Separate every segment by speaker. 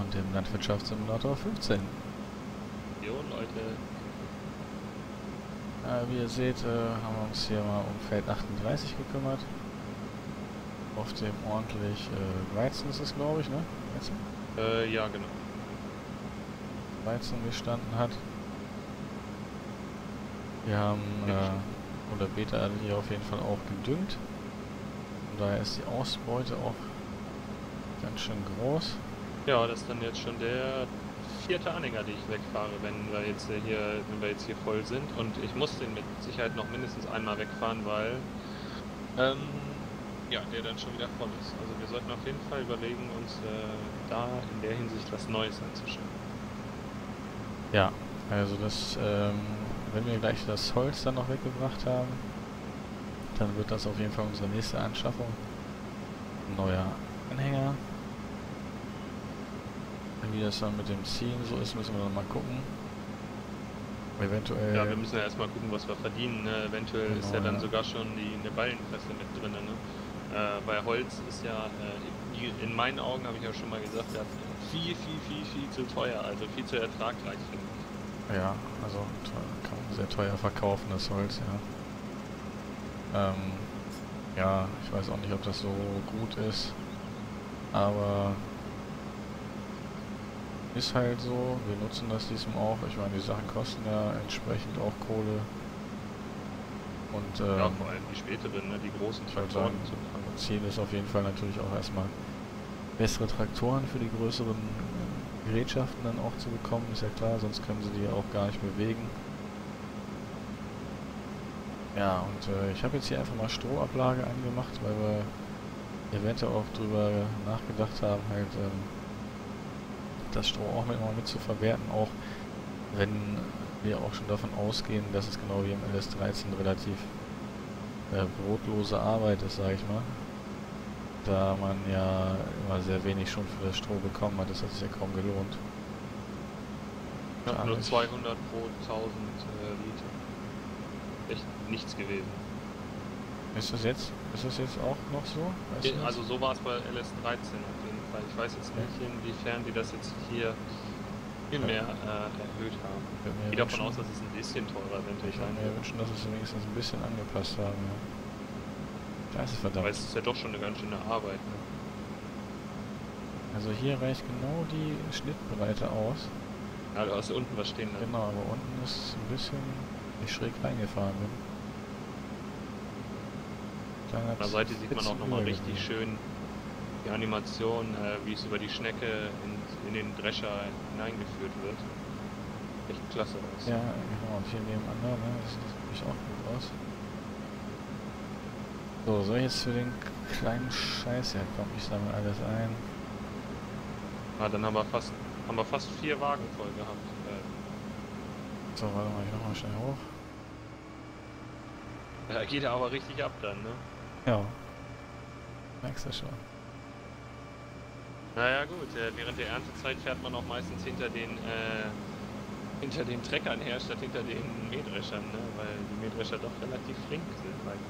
Speaker 1: und dem Landwirtschaftssimulator 15.
Speaker 2: Jo, Leute.
Speaker 1: Wie ihr seht, haben wir uns hier mal um Feld 38 gekümmert. Auf dem ordentlich Weizen ist es, glaube ich, ne? Weizen?
Speaker 2: Ja, genau.
Speaker 1: Weizen gestanden hat. Wir haben oder Beta hier auf jeden Fall auch gedüngt. Von daher ist die Ausbeute auch ganz schön groß.
Speaker 2: Ja, das ist dann jetzt schon der 4. Anhänger, den ich wegfahre, wenn wir jetzt hier voll sind. Und ich muss den mit Sicherheit noch mindestens einmal wegfahren, weil ja, der dann schon wieder voll ist. Also wir sollten auf jeden Fall überlegen, uns da in der Hinsicht was Neues anzuschauen.
Speaker 1: Ja, also das, wenn wir gleich das Holz dann noch weggebracht haben, dann wird das auf jeden Fall unsere nächste Anschaffung. Ein neuer Anhänger. Wie das dann mit dem Ziehen so ist, müssen wir dann mal gucken. Eventuell...
Speaker 2: Ja, wir müssen ja erstmal gucken, was wir verdienen. Ne? Eventuell
Speaker 1: genau,
Speaker 2: ist ja dann sogar schon eine Ballenpresse mit drin. Ne? Weil Holz ist ja, in meinen Augen, habe ich ja schon mal gesagt, ja, viel zu teuer. Also viel zu ertragreich, finde ich.
Speaker 1: Ja, also kann man sehr teuer verkaufen, das Holz, ja. Ja, ich weiß auch nicht, ob das so gut ist, aber ist halt so, wir nutzen das diesmal auch. Ich meine, die Sachen kosten ja entsprechend auch Kohle. Und
Speaker 2: ja, vor allem die späteren, ne, die großen Traktoren zu fahren.
Speaker 1: Ziel ist auf jeden Fall natürlich auch erstmal bessere Traktoren für die größeren Gerätschaften dann auch zu bekommen, ist ja klar, sonst können sie die auch gar nicht bewegen. Ja, und ich habe jetzt hier einfach mal Strohablage angemacht, weil wir eventuell auch drüber nachgedacht haben, halt das Stroh auch immer mit zu verwerten, auch wenn wir auch schon davon ausgehen, dass es genau wie im LS13 relativ brotlose Arbeit ist, sage ich mal. Da man ja immer sehr wenig schon für das Stroh bekommen hat, das hat sich ja kaum gelohnt.
Speaker 2: Ja, nur 200 pro 1000 Liter. Echt nichts gewesen.
Speaker 1: Ist das jetzt auch noch so? Weißt du
Speaker 2: Also so war es bei LS13 auf jeden Fall. Ich weiß jetzt nicht, inwiefern die das jetzt hier viel mehr erhöht haben. Ich gehe davon aus, dass es ein bisschen teurer wird.
Speaker 1: Ich würde mir wünschen, dass es wenigstens ein bisschen angepasst haben. Ja. Das ist verdammt.
Speaker 2: Weil es ist ja doch schon eine ganz schöne Arbeit. Ne?
Speaker 1: Also hier reicht genau die Schnittbreite aus.
Speaker 2: Ja, du hast unten was stehen. Ne?
Speaker 1: Genau, aber unten ist ein bisschen, ich schräg reingefahren bin.
Speaker 2: An der Seite sieht man auch nochmal richtig schön die Animation, wie es über die Schnecke in den Drescher hineingeführt wird. Echt klasse aus.
Speaker 1: Ja, genau, und hier nebenan, ne, das sieht natürlich auch gut aus. So, soll ich jetzt für den kleinen Scheiß herkommen? Ich sammle alles ein.
Speaker 2: Ah, dann haben wir fast 4 Wagen voll gehabt.
Speaker 1: So, warte mal, ich nochmal schnell hoch.
Speaker 2: Da geht er aber richtig ab dann, ne?
Speaker 1: Ja. Merkst du schon.
Speaker 2: Naja gut, während der Erntezeit fährt man auch meistens hinter den Treckern her, statt hinter den Mähdreschern, ne? Weil die Mähdrescher doch relativ flink sind.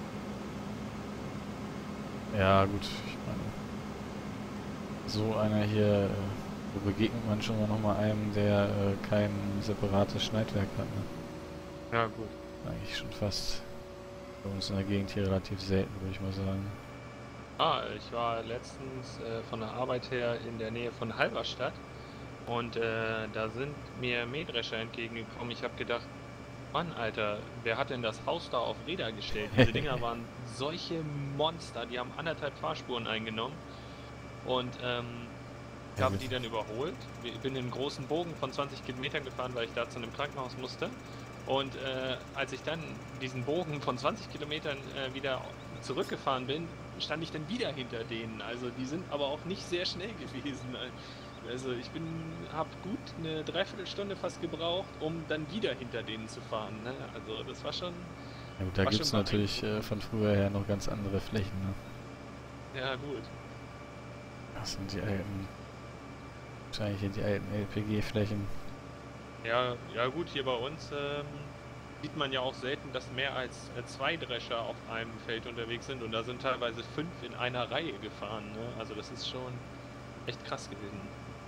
Speaker 1: Ja gut, ich meine, so einer hier, wo begegnet man schon mal nochmal einem, der kein separates Schneidwerk hat, ne?
Speaker 2: Ja gut.
Speaker 1: Eigentlich schon fast bei uns in der Gegend hier relativ selten, würde ich mal sagen.
Speaker 2: Ah, ich war letztens von der Arbeit her in der Nähe von Halberstadt und da sind mir Mähdrescher entgegengekommen. Ich habe gedacht, Mann, Alter, wer hat denn das Haus da auf Räder gestellt? Diese Dinger waren solche Monster, die haben 1,5 Fahrspuren eingenommen und habe die dann überholt. Ich bin einen großen Bogen von 20 Kilometern gefahren, weil ich da zu einem Krankenhaus musste. Und als ich dann diesen Bogen von 20 Kilometern wieder zurückgefahren bin, stand ich dann wieder hinter denen. Also die sind aber auch nicht sehr schnell gewesen. Also ich habe gut eine Dreiviertelstunde fast gebraucht, um dann wieder hinter denen zu fahren. Ne? Also das war schon...
Speaker 1: Ja gut, da gibt es natürlich von früher her noch ganz andere Flächen, ne?
Speaker 2: Ja gut.
Speaker 1: Das sind die alten... Wahrscheinlich die alten LPG-Flächen.
Speaker 2: Ja, ja gut, hier bei uns sieht man ja auch selten, dass mehr als 2 Drescher auf einem Feld unterwegs sind und da sind teilweise 5 in einer Reihe gefahren. Ne? Also das ist schon echt krass gewesen.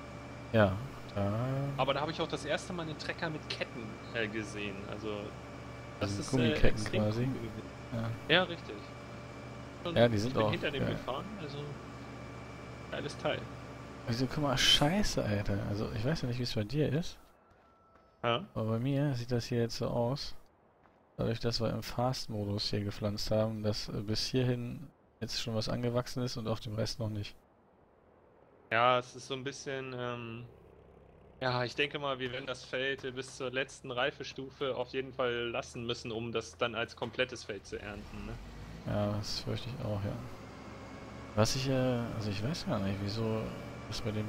Speaker 1: Ja, da
Speaker 2: Aber da habe ich auch das erste Mal einen Trecker mit Ketten gesehen. Also das
Speaker 1: diese
Speaker 2: ist
Speaker 1: Gummiketten
Speaker 2: extrem
Speaker 1: quasi.
Speaker 2: cool gewesen.
Speaker 1: Ja.
Speaker 2: Ja, richtig.
Speaker 1: Ja, die
Speaker 2: Ich
Speaker 1: sind
Speaker 2: bin
Speaker 1: auch.
Speaker 2: hinter dem
Speaker 1: Ja.
Speaker 2: gefahren, also geiles Teil.
Speaker 1: Also guck mal, scheiße, Alter. Also ich weiß ja nicht, wie es bei dir ist,
Speaker 2: Ja,
Speaker 1: aber bei mir sieht das hier jetzt so aus. Dadurch, dass wir im Fast-Modus hier gepflanzt haben, dass bis hierhin jetzt schon was angewachsen ist und auf dem Rest noch nicht.
Speaker 2: ja, es ist so ein bisschen, ja, ich denke mal, wir werden das Feld bis zur letzten Reifestufe auf jeden Fall lassen müssen, um das dann als komplettes Feld zu ernten, ne?
Speaker 1: Ja, das fürchte ich auch, ja. Was ich, also ich weiß gar nicht, wieso das bei dem,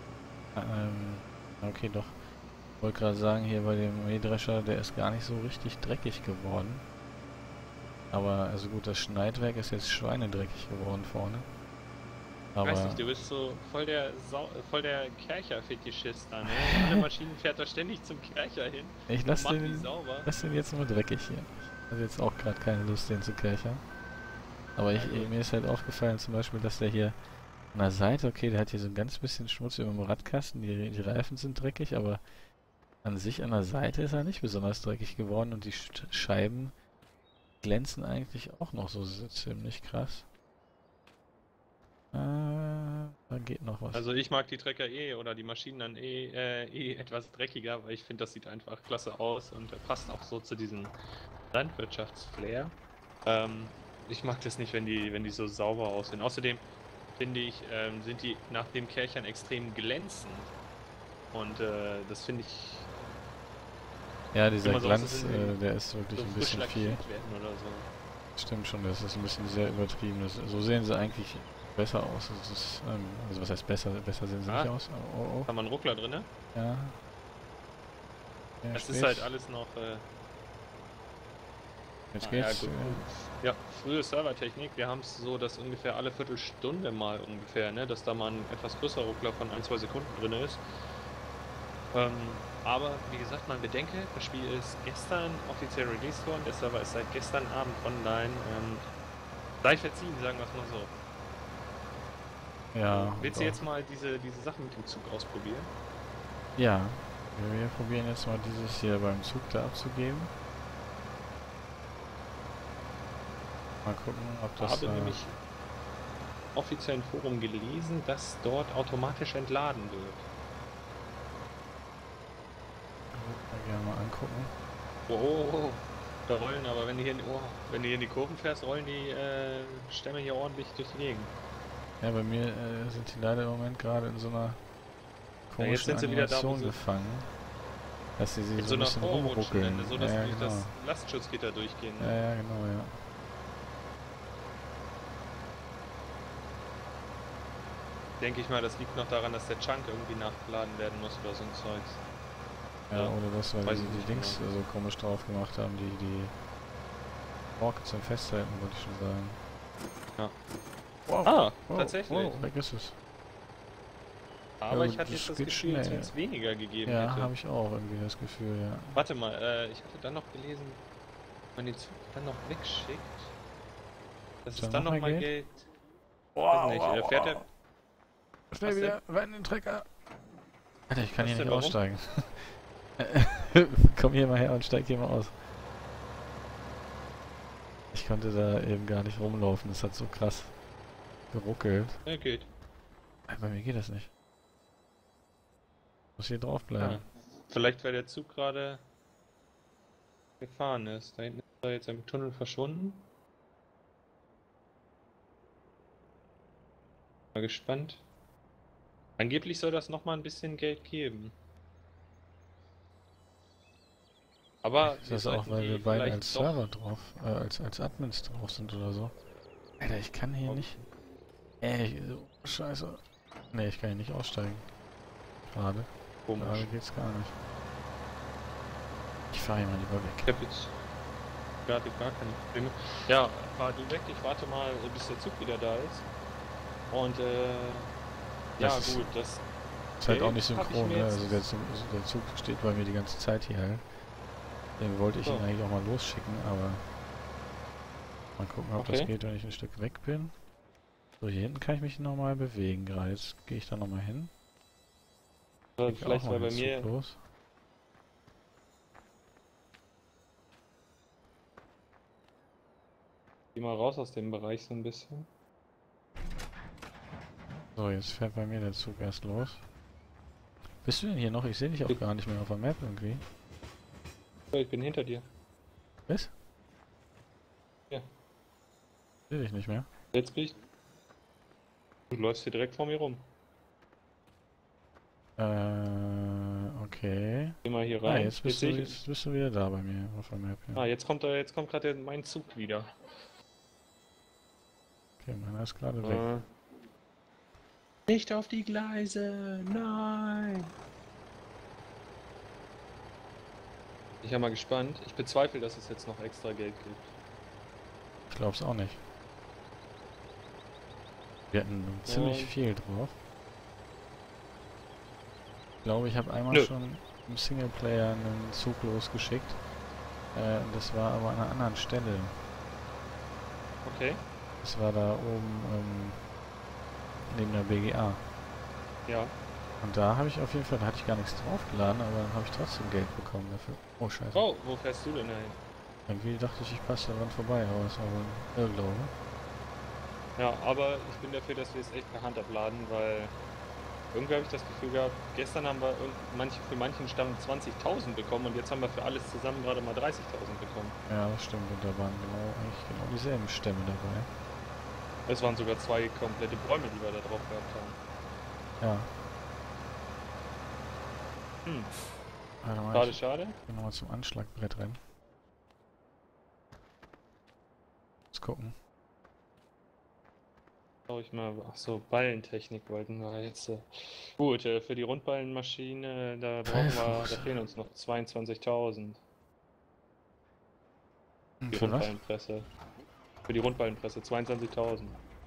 Speaker 1: okay, doch. Ich wollte gerade sagen, hier bei dem Mähdrescher, der ist gar nicht so richtig dreckig geworden. Aber, also gut, das Schneidwerk ist jetzt schweinedreckig geworden vorne.
Speaker 2: Ich weiß
Speaker 1: Aber
Speaker 2: nicht, du bist so voll der Kercher-Fetischist da, ne? Alle Maschinen fährt er ständig zum Kercher hin
Speaker 1: ich
Speaker 2: und macht die sauber.
Speaker 1: lass den jetzt nur dreckig hier. Ich habe jetzt auch gerade keine Lust, den zu kerchern. Aber
Speaker 2: Ja, gut.
Speaker 1: mir ist halt aufgefallen zum Beispiel, dass der hier an der Seite, okay, der hat hier so ein ganz bisschen Schmutz über dem Radkasten, die Reifen sind dreckig, aber an sich an der Seite ist er nicht besonders dreckig geworden und die Scheiben glänzen eigentlich auch noch so ziemlich krass. Da geht noch was.
Speaker 2: Also ich mag die Trecker oder die Maschinen dann etwas dreckiger, weil ich finde, das sieht einfach klasse aus und passt auch so zu diesem Landwirtschaftsflair. Ich mag das nicht, wenn die so sauber aussehen. Außerdem finde ich, sind die nach dem Kärchern extrem glänzend. Und das finde ich
Speaker 1: Ja, dieser
Speaker 2: immer so aus, als
Speaker 1: Glanz,
Speaker 2: wenn sie
Speaker 1: der ist wirklich
Speaker 2: so
Speaker 1: ein
Speaker 2: frisch
Speaker 1: bisschen viel.
Speaker 2: lackiert werden oder so.
Speaker 1: Stimmt schon, das ist ein bisschen sehr übertrieben. So sehen sie eigentlich besser aus. Also was heißt besser? Besser sehen sie nicht aus. Oh, oh,
Speaker 2: Haben wir einen Ruckler drin, ne?
Speaker 1: oh. Ja. Ja,
Speaker 2: Es ist
Speaker 1: spät.
Speaker 2: halt alles noch.
Speaker 1: Jetzt
Speaker 2: Ja,
Speaker 1: geht's.
Speaker 2: gut. Ja, frühe Servertechnik. Wir haben es so, dass ungefähr alle Viertelstunde mal ungefähr, ne, dass da mal ein etwas größerer Ruckler von 1, 2 Sekunden drin ist. Aber wie gesagt, man bedenke, das Spiel ist gestern offiziell released worden. Der Server ist seit gestern Abend online. Sei verziehen, sagen wir es mal so.
Speaker 1: Ja.
Speaker 2: Willst du jetzt mal diese Sachen mit dem Zug ausprobieren?
Speaker 1: Ja. Wir probieren jetzt mal dieses hier beim Zug da abzugeben. Mal gucken, ob
Speaker 2: Ich
Speaker 1: das.
Speaker 2: habe nämlich offiziell im Forum gelesen, dass dort automatisch entladen wird.
Speaker 1: Gerne mal angucken.
Speaker 2: Oh, da rollen aber, wenn du hier in die Kurven fährst, rollen die Stämme hier ordentlich durch die Gegend.
Speaker 1: Ja, bei mir sind die leider im Moment gerade in so einer
Speaker 2: Ja, jetzt
Speaker 1: komischen
Speaker 2: sind sie wieder da, wo
Speaker 1: Animation
Speaker 2: sie
Speaker 1: gefangen. Dass sie
Speaker 2: in
Speaker 1: so
Speaker 2: so
Speaker 1: ein
Speaker 2: einer
Speaker 1: bisschen
Speaker 2: Vorrutschen,
Speaker 1: rumruckeln.
Speaker 2: so dass
Speaker 1: Ja,
Speaker 2: durch
Speaker 1: genau.
Speaker 2: das Lastschutzgitter durchgehen. Ne?
Speaker 1: Ja, genau, ja.
Speaker 2: Denke ich mal, das liegt noch daran, dass der Chunk irgendwie nachgeladen werden muss oder so ein Zeugs.
Speaker 1: Ja,
Speaker 2: Ja,
Speaker 1: oder das, weil
Speaker 2: weiß
Speaker 1: die
Speaker 2: ich nicht
Speaker 1: Dings
Speaker 2: genau.
Speaker 1: so komisch drauf gemacht haben, die Orke zum Festhalten, wollte ich schon sagen.
Speaker 2: Ja.
Speaker 1: Wow,
Speaker 2: Ah,
Speaker 1: wow,
Speaker 2: tatsächlich.
Speaker 1: wow, weg ist es.
Speaker 2: Aber
Speaker 1: Ja,
Speaker 2: ich hatte
Speaker 1: das
Speaker 2: jetzt das
Speaker 1: geht
Speaker 2: Gefühl, als wenn
Speaker 1: schnell.
Speaker 2: es weniger gegeben
Speaker 1: Ja,
Speaker 2: hätte.
Speaker 1: habe ich auch irgendwie das Gefühl, ja.
Speaker 2: Warte mal, ich hatte dann noch gelesen, wenn man den Zug dann noch wegschickt, dass es
Speaker 1: Dann
Speaker 2: dann
Speaker 1: noch
Speaker 2: noch
Speaker 1: mehr
Speaker 2: mal
Speaker 1: Geld?
Speaker 2: Geld.
Speaker 1: Wow,
Speaker 2: Weiß nicht, fährt er.
Speaker 1: Schnell
Speaker 2: Was
Speaker 1: wieder, rein in den Trecker. Alter, ich kann
Speaker 2: Was
Speaker 1: hier
Speaker 2: denn,
Speaker 1: nicht
Speaker 2: warum?
Speaker 1: aussteigen. Komm hier mal her und steig hier mal aus. Ich konnte da eben gar nicht rumlaufen, das hat so krass geruckelt.
Speaker 2: Ja, geht.
Speaker 1: Bei mir geht das nicht. Muss hier drauf bleiben.
Speaker 2: Ah. Vielleicht, weil der Zug gerade gefahren ist. Da hinten ist er jetzt im Tunnel verschwunden. Mal gespannt. Angeblich soll das nochmal ein bisschen Geld geben. Aber
Speaker 1: Ist
Speaker 2: wir
Speaker 1: das auch,
Speaker 2: sollten
Speaker 1: weil wir
Speaker 2: die
Speaker 1: beide
Speaker 2: vielleicht
Speaker 1: als
Speaker 2: doch.
Speaker 1: Server drauf, als Admins drauf sind oder so? Alter, ich kann hier nicht. Ey, so scheiße. Ne, ich kann hier nicht aussteigen. Gerade.
Speaker 2: Komisch.
Speaker 1: Gerade geht's gar nicht. Ich fahre hier mal lieber
Speaker 2: Ich
Speaker 1: weg.
Speaker 2: habe jetzt gerade gar keine Probleme. Ja, fahr du weg. Ich warte mal, bis der Zug wieder da ist. Und ja
Speaker 1: Das ist-
Speaker 2: gut, das
Speaker 1: Ist halt auch
Speaker 2: Geld
Speaker 1: nicht
Speaker 2: hab ich
Speaker 1: synchron,
Speaker 2: mir
Speaker 1: ne?
Speaker 2: jetzt-
Speaker 1: Also der Zug steht bei mir die ganze Zeit hier halt. Den wollte ich
Speaker 2: So.
Speaker 1: ihn eigentlich auch mal losschicken, aber mal gucken, ob das
Speaker 2: Okay.
Speaker 1: geht, wenn ich ein Stück weg bin. So, hier hinten kann ich mich nochmal bewegen gerade. Jetzt gehe ich da nochmal hin.
Speaker 2: Vielleicht
Speaker 1: auch
Speaker 2: war
Speaker 1: mal
Speaker 2: bei
Speaker 1: den
Speaker 2: mir.
Speaker 1: Zug los.
Speaker 2: Geh mal raus aus dem Bereich so ein bisschen.
Speaker 1: So, jetzt fährt bei mir der Zug erst los. Bist du denn hier noch? Ich sehe dich auch gar nicht mehr auf der Map irgendwie.
Speaker 2: Ich bin hinter dir.
Speaker 1: Was?
Speaker 2: Ja.
Speaker 1: Sehe dich nicht mehr.
Speaker 2: Jetzt bin ich. Du läufst hier direkt vor mir rum.
Speaker 1: Okay.
Speaker 2: Geh mal hier
Speaker 1: Ah,
Speaker 2: rein.
Speaker 1: jetzt bist du wieder da bei mir auf der Map. Ja.
Speaker 2: Ah, jetzt kommt gerade mein Zug wieder.
Speaker 1: Okay, meiner ist gerade weg.
Speaker 2: Nicht auf die Gleise! Nein! Ich bin mal gespannt. Ich bezweifle, dass es jetzt noch extra Geld gibt.
Speaker 1: Ich glaub's auch nicht. Wir hatten ziemlich viel drauf. Ich glaube, ich habe einmal schon im Singleplayer einen Zug losgeschickt. Das war aber an einer anderen Stelle.
Speaker 2: Okay.
Speaker 1: Das war da oben neben der BGA.
Speaker 2: Ja.
Speaker 1: Und da habe ich auf jeden Fall, da hatte ich gar nichts draufgeladen, aber dann habe ich trotzdem Geld bekommen dafür. Oh scheiße.
Speaker 2: Oh, wo fährst du denn hin?
Speaker 1: Irgendwie dachte ich, ich passe daran vorbei, aber das war wohl ein Irrglaube.
Speaker 2: Ja, aber ich bin dafür, dass wir es echt per Hand abladen, weil irgendwie habe ich das Gefühl gehabt, gestern haben wir für manchen Stamm 20.000 bekommen und jetzt haben wir für alles zusammen gerade mal 30.000 bekommen.
Speaker 1: Ja, das stimmt, und da waren eigentlich genau dieselben Stämme dabei.
Speaker 2: Es waren sogar 2 komplette Bäume, die wir da drauf gehabt haben.
Speaker 1: Ja.
Speaker 2: Schade, schade.
Speaker 1: Ich nochmal zum Anschlagbrett rennen. Let's gucken.
Speaker 2: Schau ich mal. Achso, Ballentechnik wollten wir jetzt. Gut, für die Rundballenmaschine, da fehlen uns noch 22.000. Die Rundballenpresse. Für die Rundballenpresse 22.000.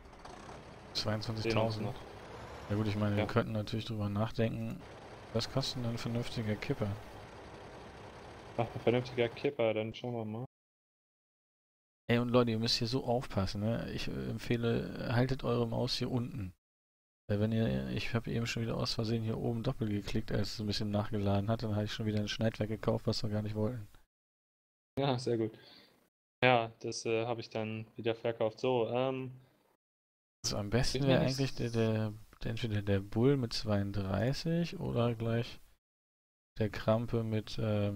Speaker 1: 22.000. Ja gut, ich meine, wir könnten natürlich drüber nachdenken, was kostet denn ein vernünftiger Kipper?
Speaker 2: Ach, ein vernünftiger Kipper, dann schauen wir mal.
Speaker 1: Ey, und Leute, ihr müsst hier so aufpassen, ne? Ich empfehle, haltet eure Maus hier unten. Wenn ich habe eben schon wieder aus Versehen hier oben doppelt geklickt, als es ein bisschen nachgeladen hat, dann habe ich schon wieder ein Schneidwerk gekauft, was wir gar nicht wollten.
Speaker 2: Ja, sehr gut. Ja, das habe ich dann wieder verkauft. So,
Speaker 1: also am besten wäre eigentlich entweder der Bull mit 32 oder gleich der Krampe mit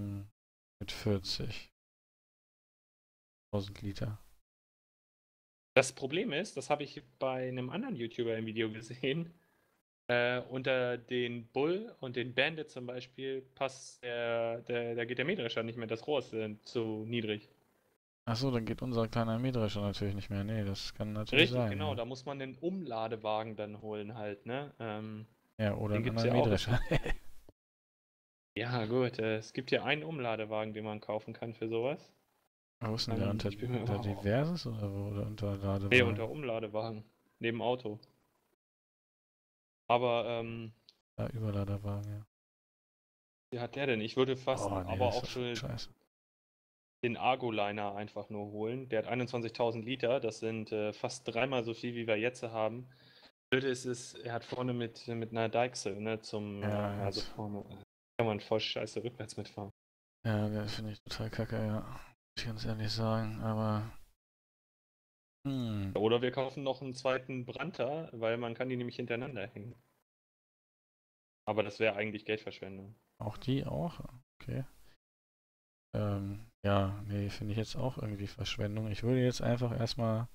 Speaker 1: 40. 1000 Liter.
Speaker 2: Das Problem ist, das habe ich bei einem anderen YouTuber im Video gesehen. Unter den Bull und den Bandit zum Beispiel passt da geht der Mähdrescher nicht mehr, das Rohr ist zu niedrig.
Speaker 1: Achso, dann geht unser kleiner Mähdrescher natürlich nicht mehr. Nee, das kann natürlich sein.
Speaker 2: Richtig, genau,
Speaker 1: ja.
Speaker 2: da muss man einen Umladewagen dann holen halt, ne?
Speaker 1: Ja, oder einen
Speaker 2: gibt's
Speaker 1: anderen Mähdrescher.
Speaker 2: Ja gut, es gibt ja einen Umladewagen, den man kaufen kann für sowas.
Speaker 1: Wo ist denn der unter Diverses oder unter Ladewagen?
Speaker 2: Nee, unter Umladewagen. Neben Auto. Aber,
Speaker 1: ja, Überladewagen, ja.
Speaker 2: Wie hat der denn? Ich würde fast aber auch schon
Speaker 1: Scheiße.
Speaker 2: den Argoliner einfach nur holen. Der hat 21.000 Liter, das sind fast 3-mal so viel, wie wir jetzt haben. Blöde ist, er hat vorne mit einer Deichsel, ne, also vorne kann man voll scheiße rückwärts mitfahren.
Speaker 1: Ja, das finde ich total kacke, ja. Muss ich ganz ehrlich sagen, aber...
Speaker 2: Oder wir kaufen noch einen zweiten Brandter, weil man kann die nämlich hintereinander hängen. Aber das wäre eigentlich Geldverschwendung.
Speaker 1: Auch die auch? Okay. Ja, nee, finde ich jetzt auch irgendwie Verschwendung. Ich würde jetzt einfach erstmal...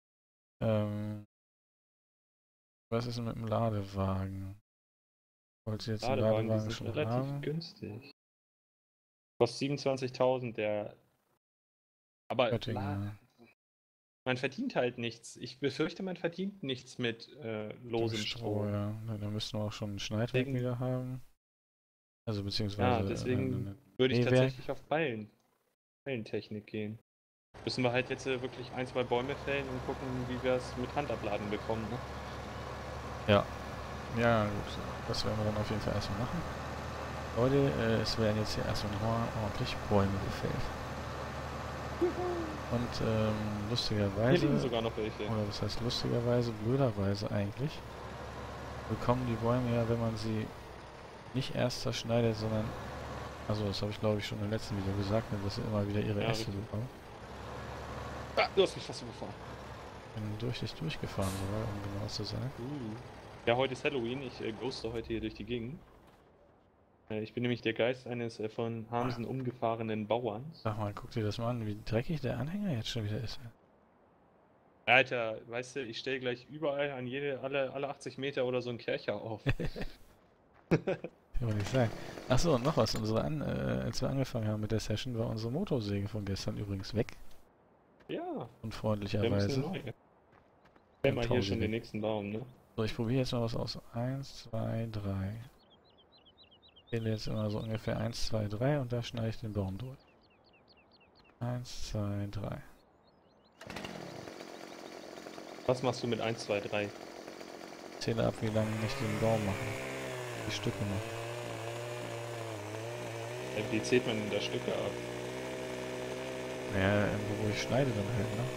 Speaker 1: was ist denn mit dem Ladewagen? Wollt ihr jetzt den Ladewagen schon
Speaker 2: relativ
Speaker 1: haben?
Speaker 2: Günstig. Kostet 27.000, der... Aber man verdient halt nichts. Ich befürchte, man verdient nichts mit losem Stroh.
Speaker 1: Ja, dann müssen wir auch schon ein Schneidwerk wieder haben. Also beziehungsweise...
Speaker 2: Ja, deswegen würde ich tatsächlich auf Ballentechnik gehen. Müssen wir halt jetzt wirklich 1-2 Bäume fällen und gucken, wie wir es mit Handabladen bekommen, ne?
Speaker 1: Ja. Ja, gut. Das werden wir dann auf jeden Fall erstmal machen. Leute, es werden jetzt hier erstmal nochmal ordentlich Bäume gefällt. Und lustigerweise...
Speaker 2: Hier liegen sogar noch welche.
Speaker 1: Oder was heißt lustigerweise? Blöderweise eigentlich. Bekommen die Bäume ja, wenn man sie nicht erst zerschneidet, sondern... Also das habe ich glaube ich schon im letzten Video gesagt, ne, dass sie immer wieder ihre
Speaker 2: Ja,
Speaker 1: Äste
Speaker 2: richtig.
Speaker 1: bekommen.
Speaker 2: Ah, du hast mich fast überfahren.
Speaker 1: Bin durch dich durchgefahren sogar, um genau zu sein.
Speaker 2: Ja, heute ist Halloween. Ich ghoste heute hier durch die Gegend. Ich bin nämlich der Geist eines von Hamsen umgefahrenen Bauerns.
Speaker 1: Sag mal, guck dir das mal an, wie dreckig der Anhänger jetzt schon wieder ist.
Speaker 2: Alter, weißt du, ich stelle gleich überall an alle 80 Meter oder so einen Kercher auf.
Speaker 1: Kann man nicht sagen. Achso, und noch was. Als wir angefangen haben mit der Session, war unsere Motorsäge von gestern übrigens weg.
Speaker 2: Ja, wir haben eine
Speaker 1: Unfreundlicherweise.
Speaker 2: neue. Stell mal hier
Speaker 1: Pause
Speaker 2: schon den
Speaker 1: weg.
Speaker 2: nächsten Baum, ne?
Speaker 1: So, ich probiere jetzt mal was aus. 1, 2, 3. Ich zähle jetzt immer so ungefähr 1, 2, 3 und da schneide ich den Baum durch. 1, 2, 3.
Speaker 2: Was machst du mit 1, 2, 3?
Speaker 1: Ich zähle ab, wie lange ich den Baum mache. Die Stücke mache.
Speaker 2: Wie zählt man denn da Stücke ab?
Speaker 1: Naja, irgendwo wo ich schneide dann halt, ne?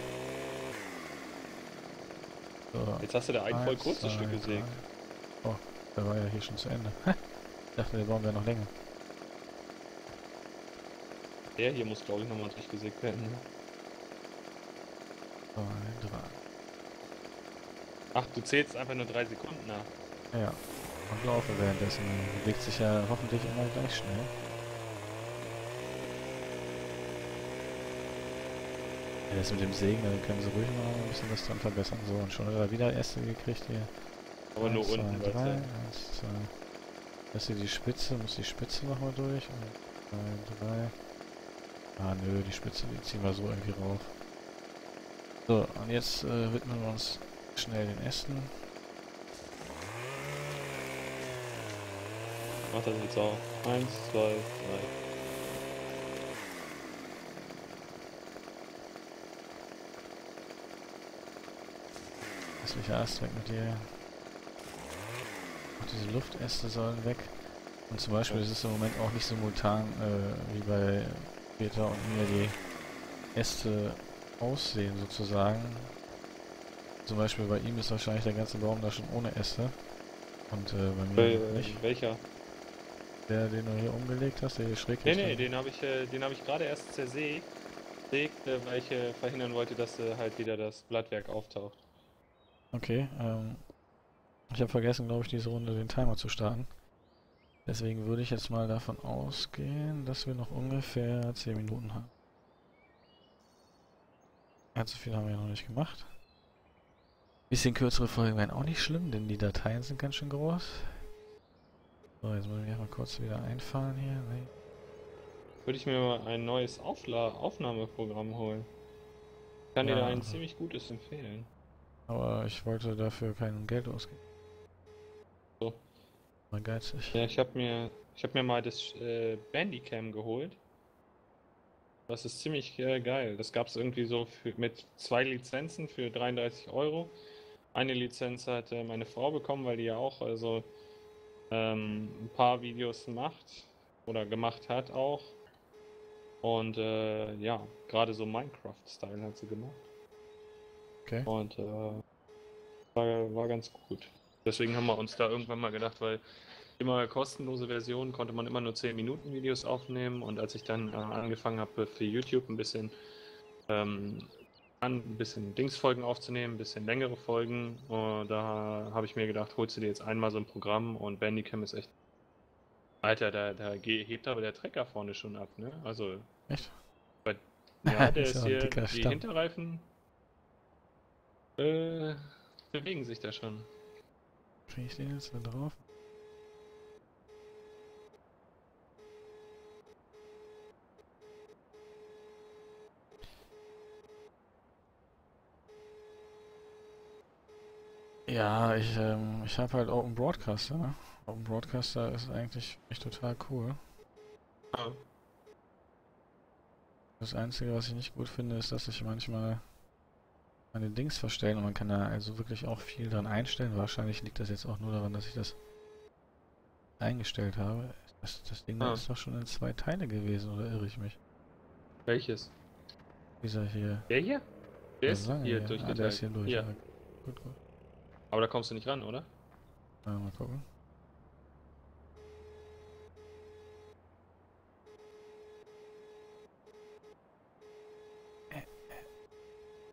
Speaker 1: So,
Speaker 2: Jetzt hast du da ein voll
Speaker 1: 1,
Speaker 2: kurzes
Speaker 1: 2,
Speaker 2: Stück
Speaker 1: 3.
Speaker 2: gesägt.
Speaker 1: Oh, der war ja hier schon zu Ende. Ich dachte, der Baum wäre noch länger.
Speaker 2: Der hier muss, glaube ich, nochmal durchgesägt werden. Ne?
Speaker 1: 2, 3.
Speaker 2: Ach, du zählst einfach nur 3 Sekunden nach.
Speaker 1: Ja, und laufe währenddessen. Bewegt sich ja hoffentlich immer gleich schnell. Ja, das mit dem Sägen, da können sie ruhig mal ein bisschen was dran verbessern. So, und schon hat er wieder Äste gekriegt hier.
Speaker 2: Aber nur
Speaker 1: 1, 2,
Speaker 2: unten,
Speaker 1: 3,
Speaker 2: weißt du.
Speaker 1: 1, 2. Das hier die Spitze, muss die Spitze nochmal durch. 1, 2, 3. Ah nö, die Spitze, die ziehen wir so irgendwie rauf. So, und jetzt widmen wir uns schnell den Ästen.
Speaker 2: Mach das jetzt auch. 1, 2, 3.
Speaker 1: Hässlicher Ast weg mit dir. Auch diese Luftäste sollen weg. Und zum Beispiel ist es im Moment auch nicht simultan, wie bei Peter und mir die Äste aussehen sozusagen. Zum Beispiel bei ihm ist wahrscheinlich der ganze Baum da schon ohne Äste. Und bei mir nicht.
Speaker 2: Welcher?
Speaker 1: Der, den du hier umgelegt hast, der hier schräg
Speaker 2: Nee,
Speaker 1: ist.
Speaker 2: nee, den habe ich gerade erst zersägt, weil ich verhindern wollte, dass halt wieder das Blattwerk auftaucht.
Speaker 1: Okay, ich habe vergessen, glaube ich, diese Runde den Timer zu starten. Deswegen würde ich jetzt mal davon ausgehen, dass wir noch ungefähr 10 Minuten haben. Allzu viel haben wir ja noch nicht gemacht. Bisschen kürzere Folgen wären auch nicht schlimm, denn die Dateien sind ganz schön groß. So, jetzt muss ich mich mal kurz wieder einfahren hier. Nee.
Speaker 2: Würde ich mir mal ein neues Aufnahmeprogramm holen. Ich kann dir da ein ziemlich gutes empfehlen.
Speaker 1: Aber ich wollte dafür kein Geld ausgeben.
Speaker 2: So.
Speaker 1: Mal geizig.
Speaker 2: Ja, ich hab mir mal das Bandicam geholt. Das ist ziemlich geil. Das gab es irgendwie so mit 2 Lizenzen für 33 Euro. Eine Lizenz hat meine Frau bekommen, weil die ja auch ein paar Videos macht oder gemacht hat auch. Und ja, gerade so Minecraft-Style hat sie gemacht.
Speaker 1: Okay.
Speaker 2: Und war ganz gut. Deswegen haben wir uns da irgendwann mal gedacht, weil immer kostenlose Version konnte man immer nur 10 Minuten Videos aufnehmen, und als ich dann angefangen habe für YouTube ein bisschen Dingsfolgen aufzunehmen, ein bisschen längere Folgen, da habe ich mir gedacht, holst du dir jetzt einmal so ein Programm, und Bandicam ist echt... Alter, da hebt aber der Trecker vorne schon ab, ne? Also...
Speaker 1: Echt?
Speaker 2: Ja, der
Speaker 1: Ist ja
Speaker 2: ist
Speaker 1: ein
Speaker 2: hier,
Speaker 1: dicker
Speaker 2: die
Speaker 1: Stamm.
Speaker 2: Hinterreifen bewegen sich da schon.
Speaker 1: Kriege ich den jetzt da drauf? Ja, ich habe halt Open Broadcaster, ne? Open Broadcaster ist eigentlich echt total cool.
Speaker 2: Ja.
Speaker 1: Das Einzige, was ich nicht gut finde, ist, dass sich manchmal meine Dings verstellen, und man kann da also wirklich auch viel dran einstellen. Wahrscheinlich liegt das jetzt auch nur daran, dass ich das eingestellt habe. Das Ding da ist doch schon in 2 Teile gewesen, oder irre ich mich?
Speaker 2: Welches?
Speaker 1: Dieser hier.
Speaker 2: Der hier? Der
Speaker 1: Was
Speaker 2: ist
Speaker 1: sagen
Speaker 2: hier
Speaker 1: wir?
Speaker 2: durchgeteilt.
Speaker 1: Der ist hier durch.
Speaker 2: Hier.
Speaker 1: Ja. Gut, gut.
Speaker 2: Aber da kommst du nicht ran, oder?
Speaker 1: Mal gucken.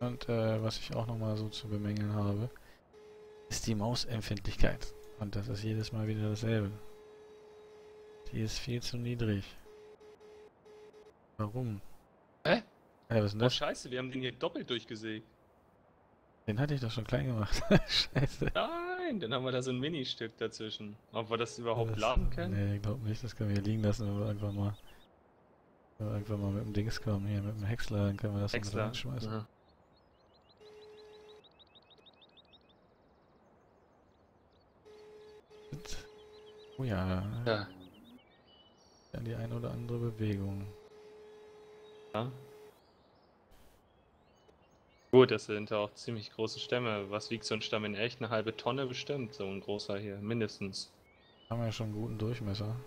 Speaker 1: Und was ich auch nochmal so zu bemängeln habe, ist die Mausempfindlichkeit. Und das ist jedes Mal wieder dasselbe. Die ist viel zu niedrig. Warum?
Speaker 2: Hä?
Speaker 1: Ja, was ist denn
Speaker 2: Oh
Speaker 1: das?
Speaker 2: scheiße, wir haben den hier doppelt durchgesägt.
Speaker 1: Den hatte ich doch schon klein gemacht. Scheiße.
Speaker 2: Nein, dann haben wir da so ein Ministück dazwischen. Ob wir das überhaupt
Speaker 1: Das,
Speaker 2: laden können?
Speaker 1: nee, ich glaube nicht. Das können wir hier liegen lassen, wenn wir irgendwann mal mit dem Dings kommen. Hier mit dem Häcksler, dann können wir das noch mit
Speaker 2: Häcksler.
Speaker 1: reinschmeißen.
Speaker 2: Aha.
Speaker 1: Oh ja,
Speaker 2: Ja.
Speaker 1: ja, die eine oder andere Bewegung.
Speaker 2: Ja. Gut, das sind auch ziemlich große Stämme. Was wiegt so ein Stamm in echt? Eine halbe Tonne bestimmt, so ein großer hier, mindestens.
Speaker 1: Haben wir ja schon einen guten Durchmesser.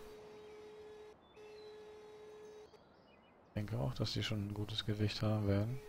Speaker 1: Ich denke auch, dass die schon ein gutes Gewicht haben werden.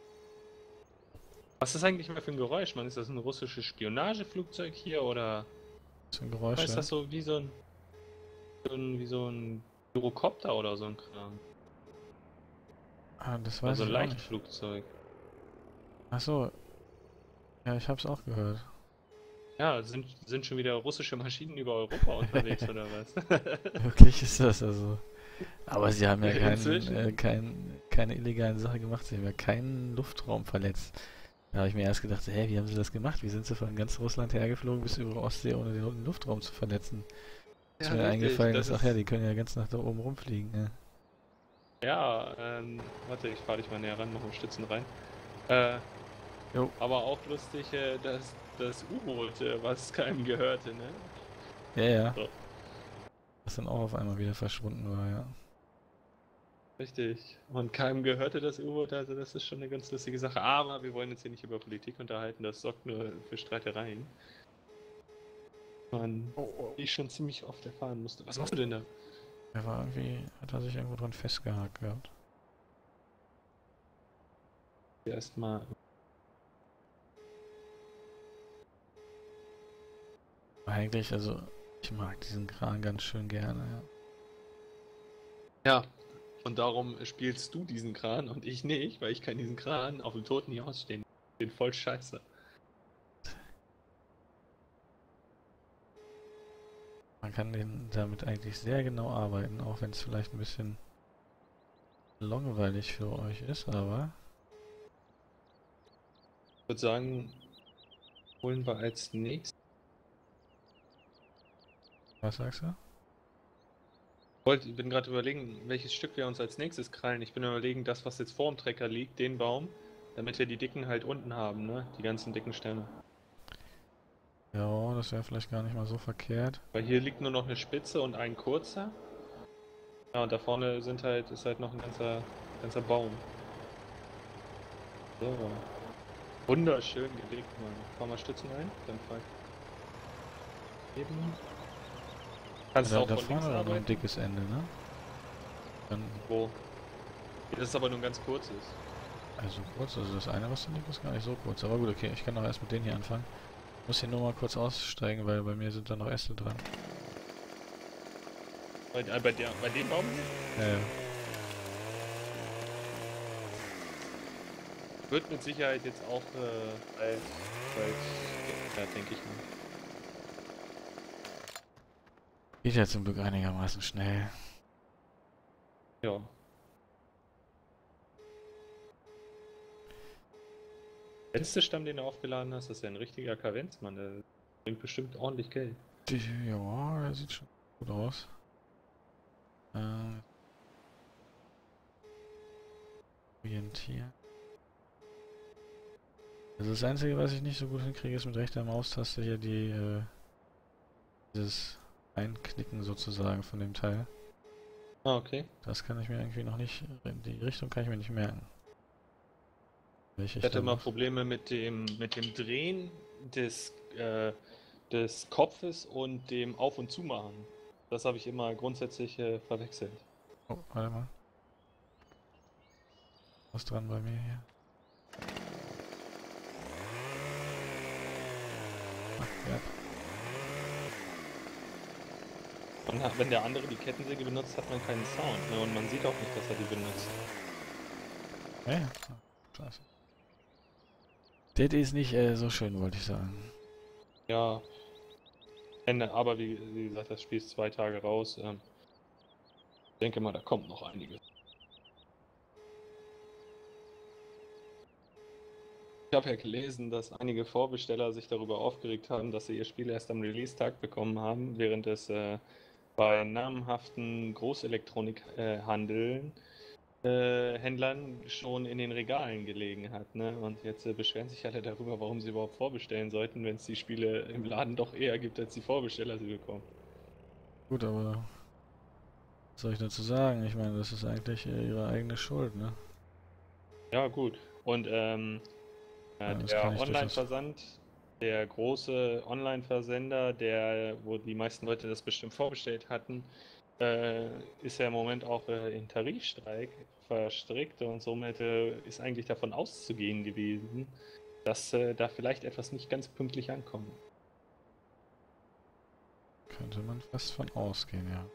Speaker 2: Was ist eigentlich mal für ein Geräusch, Mann? Ist das ein russisches Spionageflugzeug hier oder
Speaker 1: Was für ein Geräusch
Speaker 2: ist
Speaker 1: denn?
Speaker 2: das so wie wie so ein Gyrocopter oder so ein Kram?
Speaker 1: Ah, das
Speaker 2: Oder
Speaker 1: weiß
Speaker 2: so ein
Speaker 1: ich auch nicht.
Speaker 2: Leichtflugzeug.
Speaker 1: Ach so. Ja, ich hab's auch gehört.
Speaker 2: Ja, sind schon wieder russische Maschinen über Europa unterwegs oder was?
Speaker 1: Wirklich ist das also. Aber sie haben ja
Speaker 2: Inzwischen?
Speaker 1: keine illegalen Sache gemacht. Sie haben ja keinen Luftraum verletzt. Da habe ich mir erst gedacht, hä, wie haben sie das gemacht? Wie sind sie von ganz Russland hergeflogen bis über Ostsee, ohne den Luftraum zu verletzen? Ist
Speaker 2: Ja,
Speaker 1: mir
Speaker 2: richtig.
Speaker 1: eingefallen
Speaker 2: Das
Speaker 1: ist, ach ja,
Speaker 2: ist.
Speaker 1: die können ja ganz nach da oben rumfliegen. Ja.
Speaker 2: Ja, warte, ich fahre dich mal näher ran, mach mal Stützen rein. Äh,
Speaker 1: Jo.
Speaker 2: aber auch lustig, dass das U-Boot, was keinem gehörte, ne?
Speaker 1: Ja, ja.
Speaker 2: So.
Speaker 1: Das dann auch auf einmal wieder verschwunden war, ja.
Speaker 2: Richtig. Und keinem gehörte das U-Boot, also das ist schon eine ganz lustige Sache. Aber wir wollen uns hier nicht über Politik unterhalten, das sorgt nur für Streitereien. Man, die ich schon ziemlich oft erfahren musste. Was machst du denn da?
Speaker 1: Er war irgendwie, hat er sich irgendwo dran festgehakt gehabt.
Speaker 2: Erstmal.
Speaker 1: Eigentlich, also, ich mag diesen Kran ganz schön gerne, ja.
Speaker 2: Ja. Und darum spielst du diesen Kran und ich nicht, weil ich kann diesen Kran auf dem Toten hier ausstehen. Den voll scheiße.
Speaker 1: Man kann damit eigentlich sehr genau arbeiten, auch wenn es vielleicht ein bisschen langweilig für euch ist, aber
Speaker 2: Ich würde sagen, holen wir als nächstes.
Speaker 1: was sagst du?
Speaker 2: Ich bin gerade überlegen, welches Stück wir uns als nächstes krallen. Ich bin überlegen, das, was jetzt vor dem Trecker liegt, den Baum, damit wir die dicken halt unten haben, ne? Die ganzen dicken Stämme.
Speaker 1: Ja, das wäre vielleicht gar nicht mal so verkehrt.
Speaker 2: Weil hier liegt nur noch eine Spitze und ein kurzer. Ja, und da vorne ist halt noch ein ganzer Baum. So. Wunderschön gelegt, Mann. Fahr mal Stützen ein, dann fahr ich. Eben. Kannst du
Speaker 1: Da,
Speaker 2: auch
Speaker 1: da
Speaker 2: von
Speaker 1: vorne
Speaker 2: links
Speaker 1: war noch ein
Speaker 2: arbeiten?
Speaker 1: dickes Ende, ne? Dann,
Speaker 2: Wo? Das ist aber nur ein ganz kurzes.
Speaker 1: also kurz, also das eine, was du liegt, ist gar nicht so kurz. Aber gut, okay, ich kann doch erst mit denen hier anfangen. Muss hier nur mal kurz aussteigen, weil bei mir sind da noch Äste dran.
Speaker 2: Bei dem Baum hier?
Speaker 1: Ja, ja.
Speaker 2: Wird mit Sicherheit jetzt auch bald, ja, denke ich mal.
Speaker 1: Geht ja zum Glück einigermaßen schnell.
Speaker 2: Ja. Letzte Stamm, den du aufgeladen hast, ist ja ein richtiger Kavenzmann. Der bringt bestimmt ordentlich Geld.
Speaker 1: Ja, der sieht schon gut aus. Orientieren. Also das Einzige, was ich nicht so gut hinkriege, ist mit rechter Maustaste hier dieses Einknicken sozusagen von dem Teil.
Speaker 2: Ah, okay.
Speaker 1: Das kann ich mir irgendwie noch nicht, die Richtung kann ich mir nicht merken. Welche
Speaker 2: Ich hatte
Speaker 1: da
Speaker 2: immer
Speaker 1: muss.
Speaker 2: Probleme mit dem Drehen des Kopfes und dem Auf- und Zumachen. Das habe ich immer grundsätzlich verwechselt.
Speaker 1: Oh, warte mal. Was dran bei mir hier? Ach, ja.
Speaker 2: Wenn der andere die Kettensäge benutzt, hat man keinen Sound, ne? Und man sieht auch nicht, dass er die benutzt.
Speaker 1: Ja, ja. Ah, scheiße. Das ist nicht so schön, wollte ich sagen.
Speaker 2: Ja, aber wie gesagt, das Spiel ist 2 Tage raus. Ich denke mal, da kommt noch einiges. Ich habe ja gelesen, dass einige Vorbesteller sich darüber aufgeregt haben, dass sie ihr Spiel erst am Release-Tag bekommen haben, während es bei namhaften Großelektronikhandeln Händlern schon in den Regalen gelegen hat. Ne? Und jetzt beschweren sich alle darüber, warum sie überhaupt vorbestellen sollten, wenn es die Spiele im Laden doch eher gibt, als die Vorbesteller sie bekommen.
Speaker 1: Gut, aber was soll ich dazu sagen? Ich meine, das ist eigentlich ihre eigene Schuld, ne?
Speaker 2: Ja, gut. Und
Speaker 1: Ja, das kann
Speaker 2: der
Speaker 1: ich durchaus.
Speaker 2: Online-Versand, der große Online-Versender, wo die meisten Leute das bestimmt vorbestellt hatten, ist ja im Moment auch in Tarifstreik verstrickt und somit ist eigentlich davon auszugehen gewesen, dass da vielleicht etwas nicht ganz pünktlich ankommt.
Speaker 1: Könnte man fast von ausgehen, ja.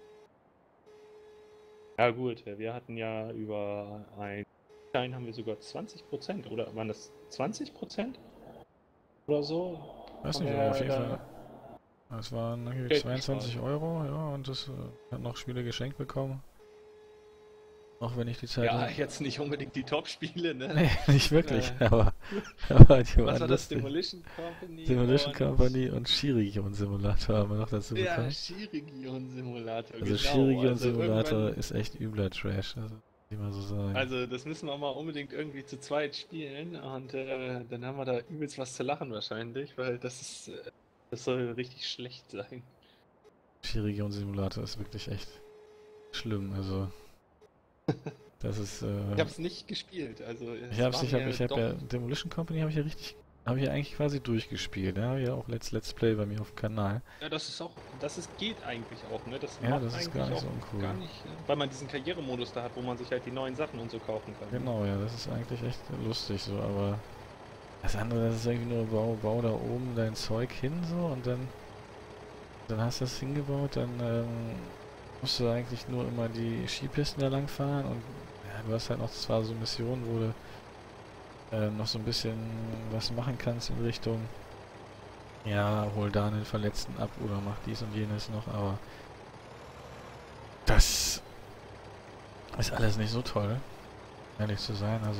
Speaker 2: Ja gut, wir hatten ja über ein Schein haben wir sogar 20% oder waren das 20% oder so?
Speaker 1: Weiß
Speaker 2: Haben
Speaker 1: nicht, aber auf
Speaker 2: wir
Speaker 1: jeden Fall. Es waren irgendwie
Speaker 2: Geld
Speaker 1: 22
Speaker 2: gespart.
Speaker 1: Euro, ja, und das hat noch Spiele geschenkt bekommen. Auch wenn ich die Zeit
Speaker 2: Ja,
Speaker 1: hatte.
Speaker 2: jetzt nicht unbedingt die Top-Spiele, ne?
Speaker 1: Nee, nicht wirklich,
Speaker 2: Äh,
Speaker 1: aber die
Speaker 2: Was
Speaker 1: waren
Speaker 2: war das?
Speaker 1: lustig.
Speaker 2: Demolition Company
Speaker 1: Demolition
Speaker 2: und
Speaker 1: Company und Shirigion Simulator haben wir noch dazu
Speaker 2: ja,
Speaker 1: bekommen.
Speaker 2: Shirigion Simulator,
Speaker 1: Also
Speaker 2: genau.
Speaker 1: Shirigion
Speaker 2: Also
Speaker 1: Simulator
Speaker 2: irgendwann,
Speaker 1: ist echt übler Trash, also wie man so sagen.
Speaker 2: also das müssen wir mal unbedingt irgendwie zu zweit spielen und dann haben wir da übelst was zu lachen wahrscheinlich, weil das soll richtig schlecht sein.
Speaker 1: Shirigion Simulator ist wirklich echt schlimm, also das ist,
Speaker 2: Ich habe es nicht gespielt, also
Speaker 1: ich
Speaker 2: es
Speaker 1: hab's,
Speaker 2: war
Speaker 1: ich hab,
Speaker 2: mir
Speaker 1: ich hab
Speaker 2: doch.
Speaker 1: ja Demolition Company habe ich ja eigentlich quasi durchgespielt, ne? Habe ich ja auch Let's Play bei mir auf dem Kanal.
Speaker 2: Ja, geht eigentlich auch, ne? Das
Speaker 1: Ja,
Speaker 2: macht
Speaker 1: das ist gar
Speaker 2: eigentlich
Speaker 1: nicht
Speaker 2: auch
Speaker 1: so uncool.
Speaker 2: gar nicht, weil man diesen Karrieremodus da hat, wo man sich halt die neuen Sachen und so kaufen kann. Ne?
Speaker 1: Genau, ja, das ist eigentlich echt lustig so, aber das andere, das ist irgendwie nur bau da oben dein Zeug hin so und dann hast du das hingebaut, dann musst du eigentlich nur immer die Skipisten da lang fahren und ja, du hast halt noch zwar so Missionen, wo du noch so ein bisschen was machen kannst in Richtung, ja, hol da einen Verletzten ab oder mach dies und jenes noch, aber das ist alles nicht so toll, ehrlich zu sein, also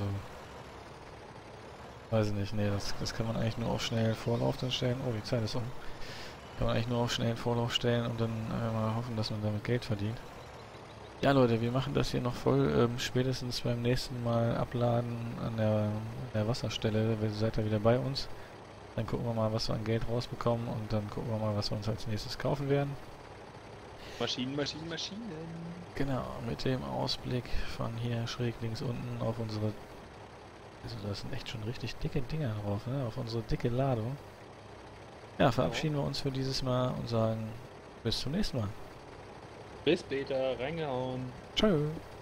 Speaker 1: weiß ich nicht, nee, das kann man eigentlich nur auf schnellen Vorlauf dann stellen. Oh, die Zeit ist um. Kann man eigentlich nur auf schnellen Vorlauf stellen und dann mal hoffen, dass man damit Geld verdient. Ja Leute, wir machen das hier noch voll. Spätestens beim nächsten Mal abladen an der Wasserstelle. Seid ihr wieder bei uns. Dann gucken wir mal, was wir an Geld rausbekommen und dann gucken wir mal, was wir uns als nächstes kaufen werden.
Speaker 2: Maschinen, Maschinen, Maschinen.
Speaker 1: Genau, mit dem Ausblick von hier schräg links unten auf unsere... Also da sind echt schon richtig dicke Dinger drauf, ne? Auf unsere dicke Ladung. Ja, verabschieden wir uns für dieses Mal und sagen bis zum nächsten Mal.
Speaker 2: Bis später, reingehauen.
Speaker 1: Tschö.